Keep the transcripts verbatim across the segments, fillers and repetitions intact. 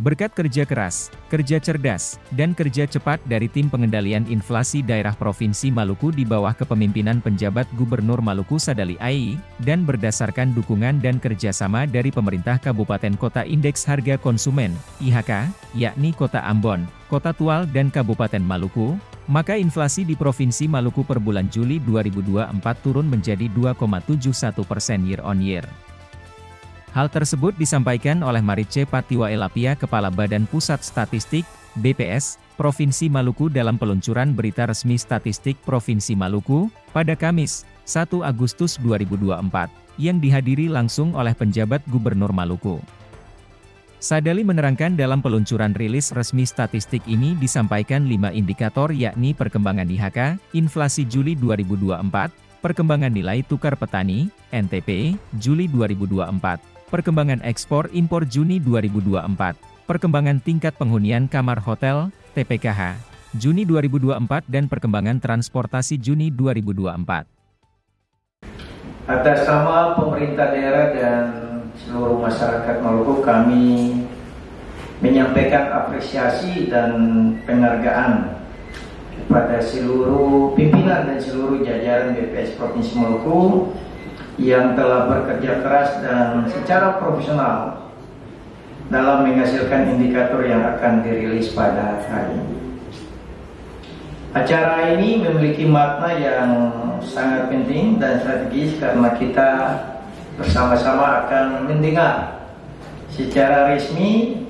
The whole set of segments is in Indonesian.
Berkat kerja keras, kerja cerdas, dan kerja cepat dari tim pengendalian inflasi daerah Provinsi Maluku di bawah kepemimpinan penjabat Gubernur Maluku Sadali Ai, dan berdasarkan dukungan dan kerjasama dari pemerintah Kabupaten Kota Indeks Harga Konsumen, I H K, yakni Kota Ambon, Kota Tual dan Kabupaten Maluku, maka inflasi di Provinsi Maluku per bulan Juli dua ribu dua puluh empat turun menjadi dua koma tujuh satu persen year on year. Hal tersebut disampaikan oleh Marice Patiwaelapia Kepala Badan Pusat Statistik, B P S, Provinsi Maluku dalam peluncuran berita resmi statistik Provinsi Maluku, pada Kamis, satu Agustus dua ribu dua puluh empat, yang dihadiri langsung oleh penjabat Gubernur Maluku. Sadali menerangkan dalam peluncuran rilis resmi statistik ini disampaikan lima indikator yakni perkembangan I H K, inflasi Juli dua ribu dua puluh empat, perkembangan nilai tukar petani, N T P, Juli dua ribu dua puluh empat, perkembangan ekspor impor Juni dua ribu dua puluh empat, perkembangan tingkat penghunian kamar hotel, T P K H, Juni dua ribu dua puluh empat dan perkembangan transportasi Juni dua ribu dua puluh empat. Atas nama pemerintah daerah dan seluruh masyarakat Maluku, kami menyampaikan apresiasi dan penghargaan kepada seluruh pimpinan dan seluruh jajaran B P S Provinsi Maluku yang telah bekerja keras dan secara profesional dalam menghasilkan indikator yang akan dirilis pada hari ini. Acara ini memiliki makna yang sangat penting dan strategis karena kita bersama-sama akan mendengar secara resmi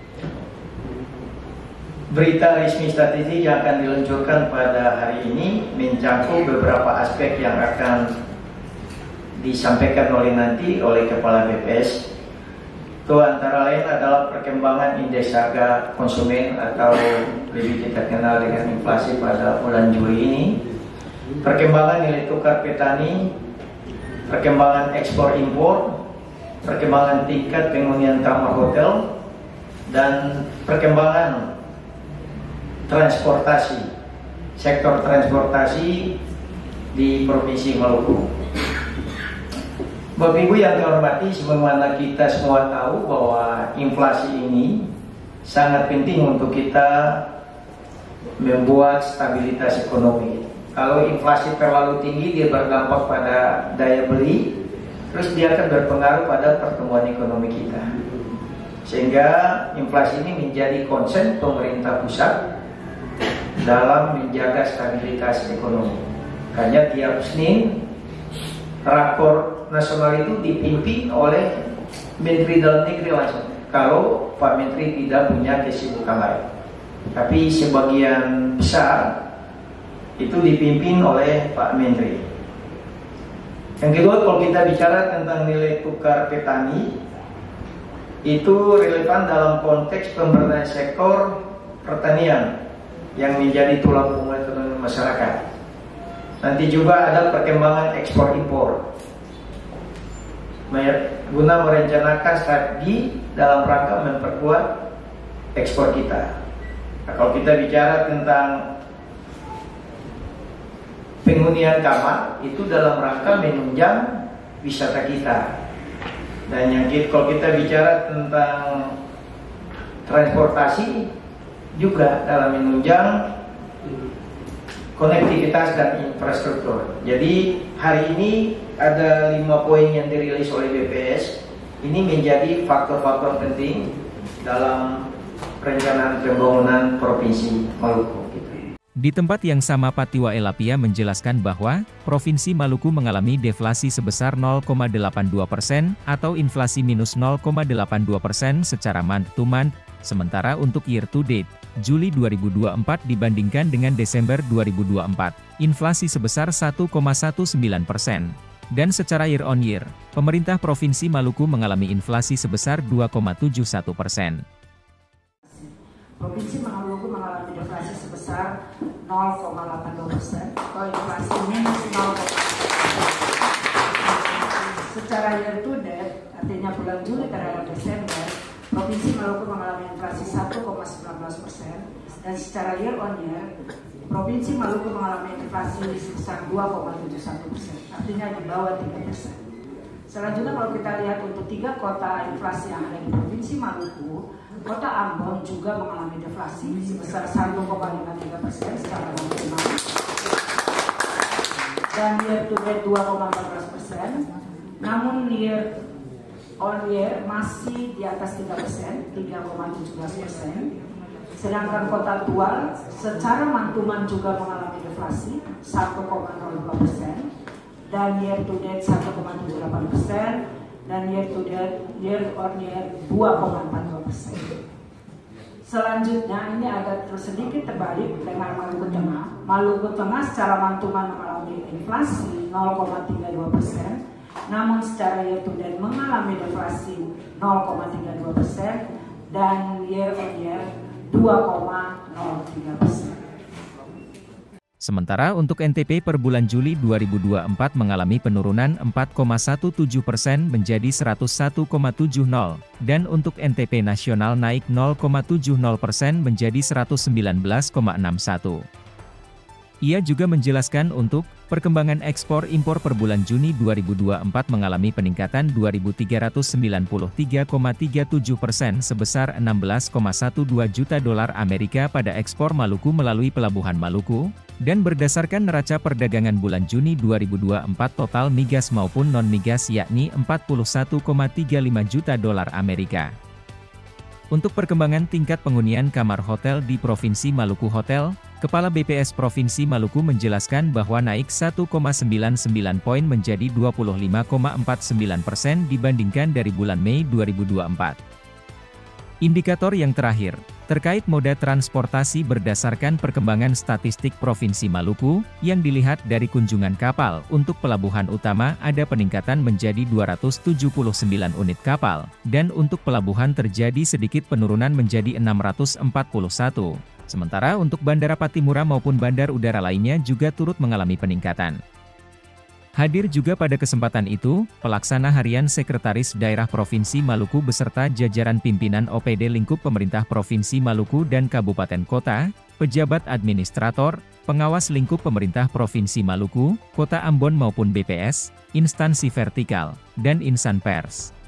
berita resmi statistik yang akan diluncurkan pada hari ini, mencakup beberapa aspek yang akan disampaikan oleh nanti oleh Kepala B P S. Itu antara lain adalah perkembangan indeks harga konsumen atau lebih kita kenal dengan inflasi pada bulan Juli ini, perkembangan nilai tukar petani, perkembangan ekspor impor, perkembangan tingkat penghunian kamar hotel, dan perkembangan transportasi, sektor transportasi di Provinsi Maluku. Bapak Ibu yang terhormati, sebagaimana kita semua tahu bahwa inflasi ini sangat penting untuk kita membuat stabilitas ekonomi. Kalau inflasi terlalu tinggi, dia berdampak pada daya beli, terus dia akan berpengaruh pada pertumbuhan ekonomi kita. Sehingga inflasi ini menjadi concern pemerintah pusat dalam menjaga stabilitas ekonomi. Karena tiap Senin rakor nasional itu dipimpin oleh Menteri Dalam Negeri langsung, kalau Pak Menteri tidak punya kesibukan lain. Tapi sebagian besar itu dipimpin oleh Pak Menteri. Yang kedua, kalau kita bicara tentang nilai tukar petani, itu relevan dalam konteks pemberdayaan sektor pertanian yang menjadi tulang punggung ekonomi masyarakat. Nanti juga ada perkembangan ekspor impor, guna merencanakan strategi dalam rangka memperkuat ekspor kita. Nah, kalau kita bicara tentang penghunian kamar, itu dalam rangka menunjang wisata kita. Dan yang kita, kalau kita bicara tentang transportasi, juga dalam menunjang konektivitas dan infrastruktur. Jadi hari ini ada lima poin yang dirilis oleh B P S. Ini menjadi faktor-faktor penting dalam perencanaan pembangunan Provinsi Maluku. Di tempat yang sama, Patiwaelapia menjelaskan bahwa Provinsi Maluku mengalami deflasi sebesar nol koma delapan dua persen atau inflasi minus nol koma delapan dua persen secara month to month, sementara untuk year to date, Juli dua ribu dua puluh empat dibandingkan dengan Desember dua ribu dua puluh empat, inflasi sebesar satu koma sembilan satu persen. Dan secara year on year, pemerintah Provinsi Maluku mengalami inflasi sebesar dua koma tujuh satu persen. Provinsi Maluku mengalami deflasi sebesar nol koma delapan dua persen atau inflasi minus nol koma delapan persen. Secara year to date, artinya bulan Juli terhadap Desember, Provinsi Maluku mengalami inflasi satu koma sembilan belas persen, dan secara year on year, Provinsi Maluku mengalami inflasi sebesar dua koma tujuh satu persen, artinya di bawah tiga persen. Selanjutnya kalau kita lihat untuk tiga kota inflasi yang ada di Provinsi Maluku, Kota Ambon juga mengalami deflasi sebesar satu koma lima tiga persen secara nasional dan year to date dua koma empat belas persen. Namun year on year masih di atas tiga persen, tiga koma tujuh belas persen. Sedangkan Kota Tual secara mantuman juga mengalami deflasi satu koma nol dua persen. Dan year to date satu koma tujuh delapan persen dan year to date year on year dua koma empat dua persen. Selanjutnya ini agak terus sedikit terbalik dengan Maluku Tengah. Maluku Tengah secara mantuman mengalami inflasi nol koma tiga dua persen, namun secara year to date mengalami deflasi nol koma tiga dua persen dan year on year dua koma nol tiga persen. Sementara untuk N T P per bulan Juli dua ribu dua puluh empat mengalami penurunan empat koma tujuh belas persen menjadi seratus satu koma tujuh nol, dan untuk N T P nasional naik nol koma tujuh nol persen menjadi seratus sembilan belas koma enam satu. Ia juga menjelaskan untuk perkembangan ekspor impor per bulan Juni dua ribu dua puluh empat mengalami peningkatan dua ribu tiga ratus sembilan puluh tiga koma tiga tujuh persen sebesar enam belas koma dua belas juta dolar Amerika pada ekspor Maluku melalui Pelabuhan Maluku, dan berdasarkan neraca perdagangan bulan Juni dua ribu dua puluh empat total migas maupun non-migas yakni empat puluh satu koma tiga lima juta dolar Amerika. Untuk perkembangan tingkat penghunian kamar hotel di Provinsi Maluku Hotel, Kepala B P S Provinsi Maluku menjelaskan bahwa naik satu koma sembilan sembilan poin menjadi dua puluh lima koma empat sembilan persen dibandingkan dari bulan Mei dua ribu dua puluh empat. Indikator yang terakhir, terkait moda transportasi berdasarkan perkembangan statistik Provinsi Maluku, yang dilihat dari kunjungan kapal untuk pelabuhan utama ada peningkatan menjadi dua ratus tujuh puluh sembilan unit kapal, dan untuk pelabuhan terjadi sedikit penurunan menjadi enam ratus empat puluh satu. Sementara untuk Bandara Patimura maupun bandar udara lainnya juga turut mengalami peningkatan. Hadir juga pada kesempatan itu, Pelaksana Harian Sekretaris Daerah Provinsi Maluku beserta jajaran pimpinan O P D lingkup pemerintah Provinsi Maluku dan Kabupaten Kota, pejabat administrator, pengawas lingkup pemerintah Provinsi Maluku, Kota Ambon maupun B P S, instansi vertikal, dan insan pers.